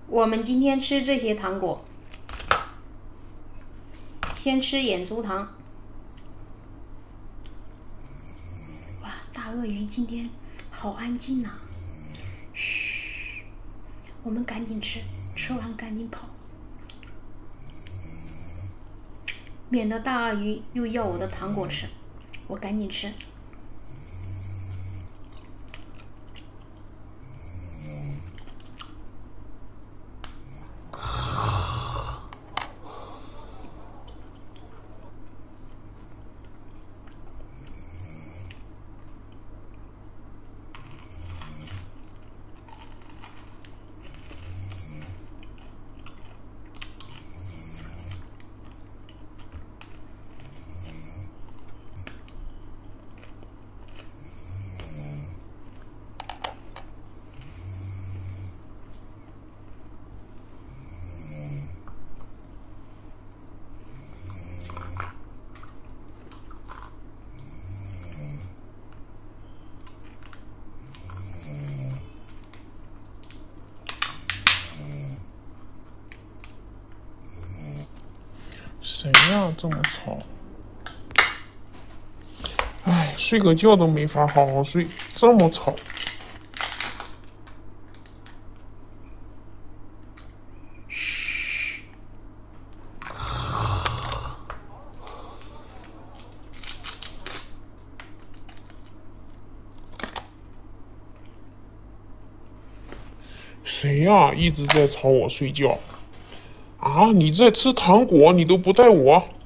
我们今天吃这些糖果，先吃眼珠糖。哇，大鳄鱼今天好安静啊！嘘，我们赶紧吃，吃完赶紧跑，免得大鳄鱼又要我的糖果吃。我赶紧吃。 谁呀这么吵？哎，睡个觉都没法好好睡，这么吵。谁呀一直在吵我睡觉？啊，你在吃糖果，你都不带我？